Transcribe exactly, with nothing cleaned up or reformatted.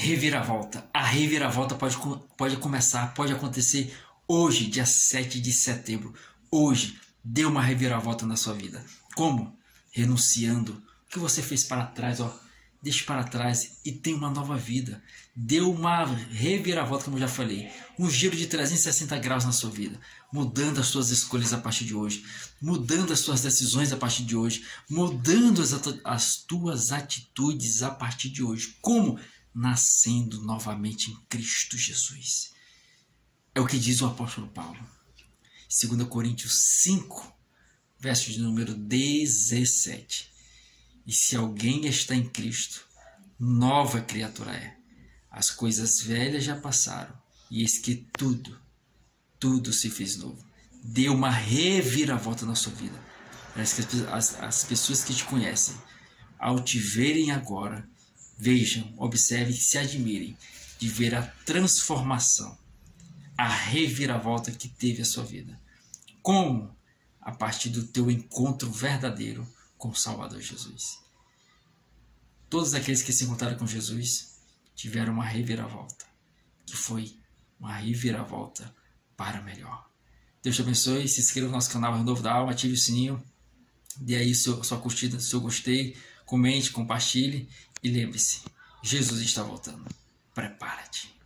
Reviravolta. A reviravolta pode, pode começar, pode acontecer hoje, dia sete de setembro. Hoje, dê uma reviravolta na sua vida. Como? Renunciando. O que você fez para trás, ó, deixe para trás e tenha uma nova vida. Dê uma reviravolta, como eu já falei. Um giro de trezentos e sessenta graus na sua vida. Mudando as suas escolhas a partir de hoje. Mudando as suas decisões a partir de hoje. Mudando as, as tuas atitudes a partir de hoje. Como? Nascendo novamente em Cristo Jesus. É o que diz o apóstolo Paulo. dois Coríntios cinco, verso de número dezessete. E se alguém está em Cristo, nova criatura é. As coisas velhas já passaram, e eis que tudo, tudo se fez novo. Dê uma reviravolta na sua vida. Parece que as, as pessoas que te conhecem, ao te verem agora, vejam, observem e se admirem de ver a transformação, a reviravolta que teve a sua vida. Como? A partir do teu encontro verdadeiro com o Salvador Jesus. Todos aqueles que se encontraram com Jesus tiveram uma reviravolta, que foi uma reviravolta para melhor. Deus te abençoe, se inscreva no nosso canal Renovo da Alma, ative o sininho, dê aí sua, sua curtida, seu gostei, comente, compartilhe e lembre-se, Jesus está voltando. Prepara-te.